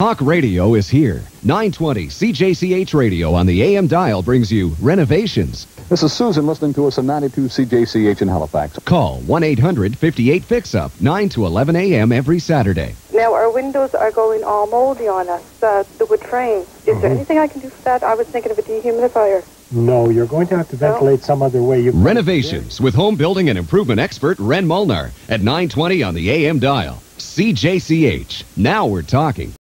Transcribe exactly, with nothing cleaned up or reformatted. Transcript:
Talk radio is here. nine twenty C J C H Radio on the A M dial brings you Renovations. This is Susan listening to us on ninety-two C J C H in Halifax. Call one eight hundred fifty-eight fix up, nine to eleven a m every Saturday. Now, our windows are going all moldy on us, uh, the wood frame. Is Mm-hmm. there anything I can do for that? I was thinking of a dehumidifier. No, you're going to have to ventilate No? some other way. You Renovations with home building and improvement expert Ren Molnar at nine twenty on the A M dial. C J C H. Now we're talking.